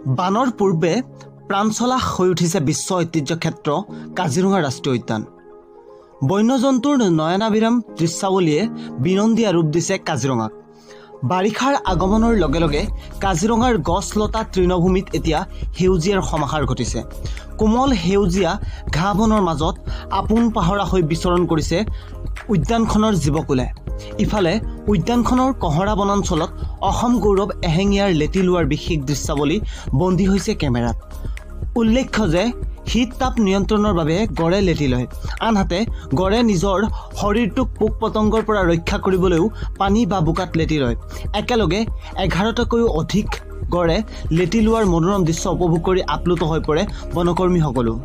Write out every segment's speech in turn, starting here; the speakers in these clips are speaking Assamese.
বানৰ পূৰ্বে প্ৰাণচলা হৈ উঠিছে বিশ্ব ঐতিহ্য ক্ষেত্ৰ কাজিৰঙা ৰাষ্ট্ৰীয় উদ্যান। বন্যজন্তুৰ নয়নাভিৰাম দৃশ্যাৱলীয়ে বিনন্দীয়া ৰূপ দিছে কাজিৰঙাক। বাৰিষাৰ আগমনৰ লগে লগে কাজিৰঙাৰ গছ লতা তৃণভূমিত এতিয়া সেউজীয়াৰ সমাহাৰ ঘটিছে। কোমল সেউজীয়া ঘাঁহ বনৰ মাজত আপোন পাহৰা হৈ বিচৰণ কৰিছে উদ্যানখনৰ জীৱকুলে। ইফালে উদ্যানখনৰ কহৰা বনাঞ্চলত অসম গৌৰৱ এহেঙীয়াৰ লেটি লোৱাৰ বিশেষ দৃশ্যাৱলী বন্দী হৈছে কেমেৰাত। উল্লেখ্য যে শীত তাপ নিয়ন্ত্ৰণৰ বাবে গড়ে লেটি লয়, আনহাতে গড়ে নিজৰ শৰীৰটোক পোক পতংগৰ পৰা ৰক্ষা কৰিবলৈও পানী বা বোকাত লেটি লয়। একেলগে 11টাকৈও অধিক গড়ে লেটি লোৱাৰ মনোৰম দৃশ্য উপভোগ কৰি আপ্লুত হৈ পৰে বনকৰ্মীসকলো।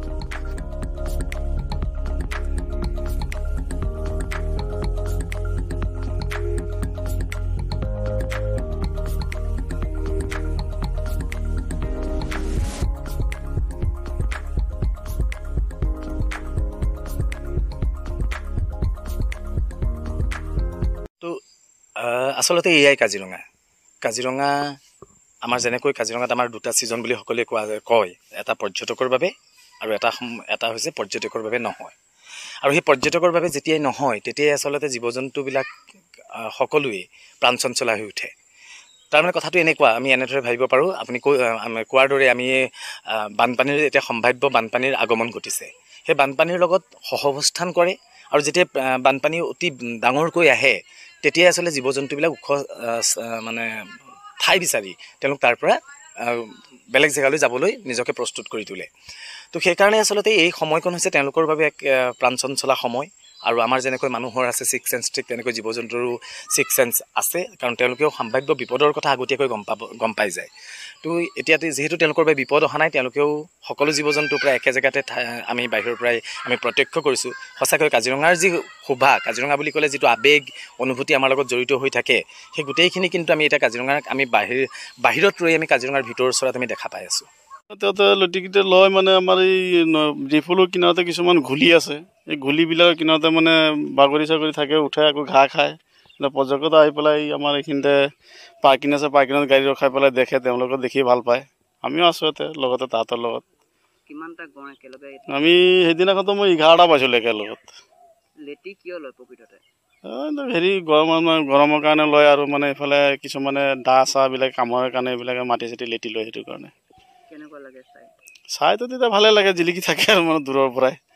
আচলতে এয়াই কাজিৰঙা আমাৰ যেনেকৈ কাজিৰঙাত আমাৰ দুটা ছিজন বুলি সকলোৱে কয়, এটা পৰ্যটকৰ বাবে আৰু এটা হৈছে পৰ্যটকৰ বাবে নহয়। আৰু সেই পৰ্যটকৰ বাবে যেতিয়াই নহয় তেতিয়াই আচলতে জীৱ জন্তুবিলাক সকলোৱে প্ৰাণ চঞ্চলা হৈ উঠে। তাৰমানে কথাটো এনেকুৱা, আমি এনেদৰে ভাবিব পাৰোঁ, আপুনি কোৱাৰ দৰে আমি বানপানীৰ এতিয়া সম্ভাৱ্য বানপানীৰ আগমন ঘটিছে। সেই বানপানীৰ লগত সহাৱস্থান কৰে আৰু যেতিয়া বানপানী অতি ডাঙৰকৈ আহে তেতিয়াই আচলতে জীৱ জন্তুবিলাক ওখ ঠাই বিচাৰি তেওঁলোক তাৰ পৰা বেলেগ জেগালৈ যাবলৈ নিজকে প্ৰস্তুত কৰি তোলে। তো সেইকাৰণে আচলতে এই সময়কণ হৈছে তেওঁলোকৰ বাবে এক প্ৰাণ চঞ্চলা সময়। আৰু আমাৰ যেনেকৈ মানুহৰ আছে ছিক্স চেন্স, ঠিক তেনেকৈ জীৱ জন্তুৰো ছিক্স চেন্স আছে, কাৰণ তেওঁলোকেও সম্ভাৱ্য বিপদৰ কথা আগতীয়াকৈ গম পাই যায়। তো এতিয়া যিহেতু তেওঁলোকৰ বাবে বিপদ অহা নাই, তেওঁলোকেও সকলো জীৱ জন্তু প্ৰায় একে জেগাতে আমি বাহিৰৰ পৰাই আমি প্ৰত্যক্ষ কৰিছোঁ। সঁচাকৈ কাজিৰঙাৰ যি শোভা, কাজিৰঙা বুলি ক'লে যিটো আৱেগ অনুভূতি আমাৰ লগত জড়িত হৈ থাকে, সেই গোটেইখিনি কিন্তু আমি এতিয়া কাজিৰঙাক আমি বাহিৰত ৰৈ আমি কাজিৰঙাৰ ভিতৰৰ ওচৰত আমি দেখা পাই আছোঁ। তাতে লটিকেইটা লয় মানে আমাৰ এই ডিফুলৰ কিনাৰতে কিছুমান ঘুলি আছে, এই ঘুলিবিলাকৰ কিনাৰতে মানে বাগৰি চাগৰি থাকে, উঠে আকৌ ঘাঁহ খায়। পৰ্যটক আহি পেলাই আমাৰ এইখিনিতে পাৰ্কিং আছে, পাৰ্কিঙত গাড়ী ৰখাই পেলাই দেখে, তেওঁলোকক দেখি ভাল পায়। আমিও আছোঁ ইয়াতে লগতে তাহাঁতৰ লগত। কিমানটা গড় একেলগে? আমি সেইদিনাখনতো মই 11টা পাইছিলোঁ একেলগত। লেটি কিয় লয় প্ৰকৃততে? হেৰি গৰমৰ কাৰণে লয়, আৰু মানে এইফালে কিছুমানে দা চাহবিলাক কামৰ কাৰণে এইবিলাকে মাটি চাটি লেটি লয়, সেইটো কাৰণে। কেনেকুৱা লাগে চাইতো? তেতিয়া ভালে লাগে, জিলিকি থাকে আৰু মানে দূৰৰ পৰাই।